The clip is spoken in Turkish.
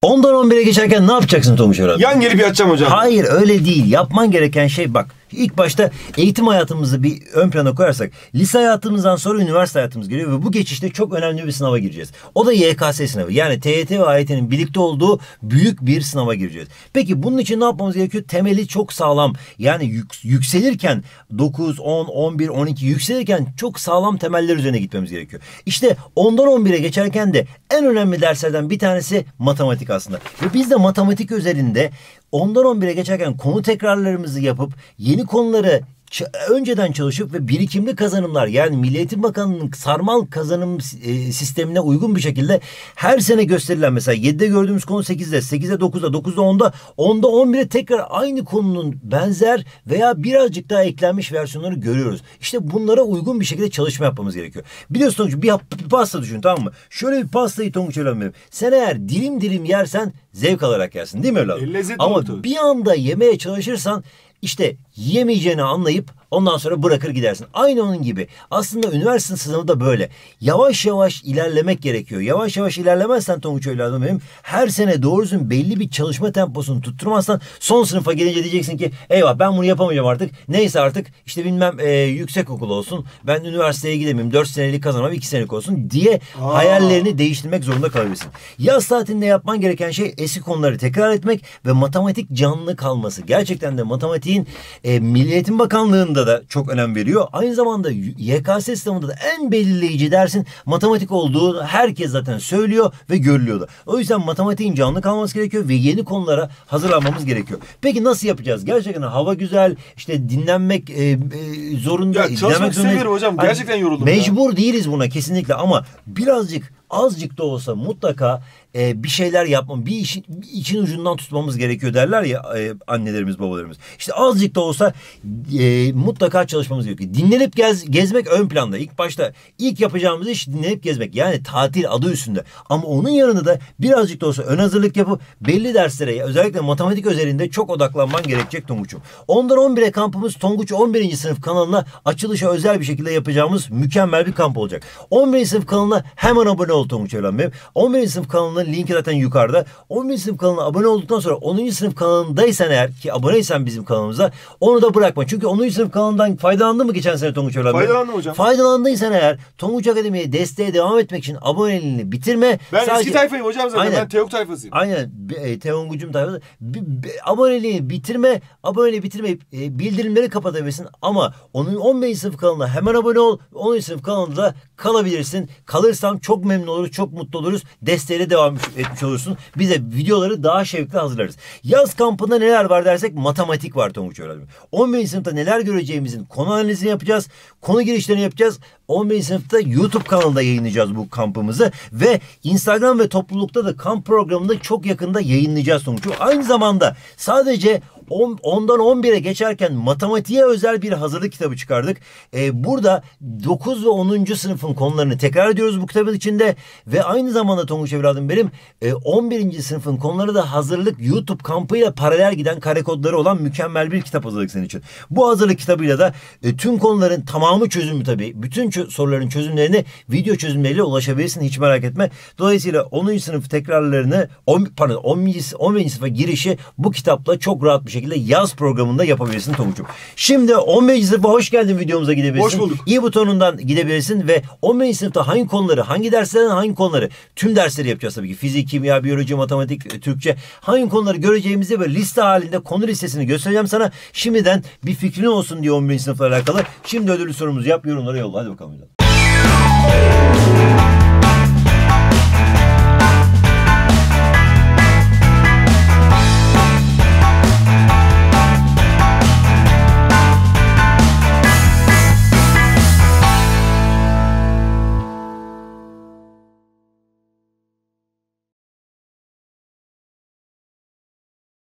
10'dan 11'e geçerken ne yapacaksın Tonguç Öğren? Yan gelip yatacağım hocam. Hayır, öyle değil. Yapman gereken şey bak. İlk başta eğitim hayatımızı bir ön plana koyarsak lise hayatımızdan sonra üniversite hayatımız geliyor ve bu geçişte çok önemli bir sınava gireceğiz. O da YKS sınavı. Yani TYT ve AYT'nin birlikte olduğu büyük bir sınava gireceğiz. Peki bunun için ne yapmamız gerekiyor? Temeli çok sağlam. Yani yükselirken 9, 10, 11, 12 yükselirken çok sağlam temeller üzerine gitmemiz gerekiyor. İşte 10'dan 11'e geçerken de en önemli derslerden bir tanesi matematik aslında. Ve biz de matematik üzerinde 10'dan 11'e geçerken konu tekrarlarımızı yapıp yeni konuları önceden çalışıp ve birikimli kazanımlar, yani Milli Eğitim Bakanlığı'nın sarmal kazanım sistemine uygun bir şekilde her sene gösterilen, mesela 7'de gördüğümüz konu 8'de, 8'de 9'da, 9'da 10'da, 10'da 11'e tekrar aynı konunun benzer veya birazcık daha eklenmiş versiyonları görüyoruz. İşte bunlara uygun bir şekilde çalışma yapmamız gerekiyor. Biliyorsun Tonguç, bir pasta düşün, tamam mı? Şöyle bir pastayı Tonguç öğrenmem. Sen eğer dilim dilim yersen zevk alarak yersin, değil mi evladım? Ama oldu. bir anda yemeye çalışırsan İşte yemeyeceğini anlayıp ondan sonra bırakır gidersin. Aynı onun gibi. Aslında üniversite sınavı da böyle. Yavaş yavaş ilerlemek gerekiyor. Yavaş yavaş ilerlemezsen Tonguç evladım benim, her sene doğru düzgün belli bir çalışma temposunu tutturmazsan son sınıfa gelince diyeceksin ki eyvah, ben bunu yapamayacağım artık. Neyse artık işte bilmem yüksek okul olsun. Ben üniversiteye gidemeyim. 4 senelik kazanmam 2 senelik olsun diye hayallerini değiştirmek zorunda kalabilirsin. Yaz tatilinde yapman gereken şey eski konuları tekrar etmek ve matematik canlı kalması. Gerçekten de matematiğin Milli Eğitim Bakanlığı'nda da çok önem veriyor. Aynı zamanda YKS sınavında da en belirleyici dersin matematik olduğu herkes zaten söylüyor ve görülüyor da. O yüzden matematiğin canlı kalması gerekiyor ve yeni konulara hazırlanmamız gerekiyor. Peki nasıl yapacağız? Gerçekten hava güzel, işte dinlenmek zorunda. Ya çalışmak istemiyorum hocam. Gerçekten yoruldum. Mecbur değiliz buna kesinlikle, ama birazcık, azıcık da olsa mutlaka bir şeyler yapmam, bir için ucundan tutmamız gerekiyor derler ya annelerimiz, babalarımız. İşte azıcık da olsa mutlaka çalışmamız gerekiyor. Dinlenip gezmek ön planda. İlk başta ilk yapacağımız iş dinlenip gezmek. Yani tatil adı üstünde. Ama onun yanında da birazcık da olsa ön hazırlık yapıp belli derslere, özellikle matematik özelinde çok odaklanman gerekecek Tonguç'um. 10'dan 11'e kampımız Tonguç 11. sınıf kanalına açılışa özel bir şekilde yapacağımız mükemmel bir kamp olacak. 11. sınıf kanalına hemen abone ol Tonguç evladım benim. 11. sınıf kanalının linki zaten yukarıda. 11. sınıf kanalına abone olduktan sonra 10. sınıf kanalındaysan, eğer ki aboneysen bizim kanalımıza, onu da bırakma. Çünkü 10. sınıf kanalından faydalandın mı geçen sene Tonguç evladım? Faydalandım hocam. Faydalandıysan eğer Tonguç Akademi'ye desteğe devam etmek için aboneliğini bitirme. Ben eski tayfayım hocam zaten. Aynen. Ben Teok tayfasıyım. Aynen. Teongucum tayfası. Aboneliğini bitirme. Aboneliği bitirmeyip bildirimleri kapatabilirsin. Ama onun 15. sınıf kanalına hemen abone ol. 10. sınıf kanalında da kalabilirsin. Kalırsan çok memnun oluruz. Çok mutlu oluruz. Desteğiyle devam etmiş olursun. Biz de videoları daha şevkli hazırlarız. Yaz kampında neler var dersek matematik var Tonguç öğretmenim. 11. sınıfta neler göreceğimizin konu analizini yapacağız. Konu girişlerini yapacağız. 11. sınıfta YouTube kanalında yayınlayacağız bu kampımızı ve Instagram ve toplulukta da kamp programında çok yakında yayınlayacağız Tonguç. Aynı zamanda sadece 10'dan 11'e geçerken matematiğe özel bir hazırlık kitabı çıkardık. Burada 9 ve 10. sınıfın konularını tekrar ediyoruz bu kitabın içinde ve aynı zamanda Tonguç evladım benim 11. sınıfın konuları da hazırlık YouTube kampıyla paralel giden kare kodları olan mükemmel bir kitap hazırladık senin için. Bu hazırlık kitabıyla da tüm konuların tamamı çözümü tabii. Bütün soruların çözümlerini video çözümleriyle ulaşabilirsin, hiç merak etme. Dolayısıyla 10. sınıf tekrarlarını 11. sınıfa girişi bu kitapla çok rahat bir şekilde yaz programında yapabilirsin Tonguç'um. Şimdi 15. sınıfa hoş geldin videomuza gidebilirsin. Hoş bulduk. İyi butonundan gidebilirsin ve 15. sınıfta hangi konuları, hangi derslerden hangi konuları, tüm dersleri yapacağız tabii ki. Fizik, kimya, biyoloji, matematik, Türkçe, hangi konuları göreceğimizi böyle liste halinde konu listesini göstereceğim sana. Şimdiden bir fikrin olsun diye 11. sınıfla alakalı. Şimdi ödüllü sorumuzu yap, yorumlara yolla. Hadi bakalım.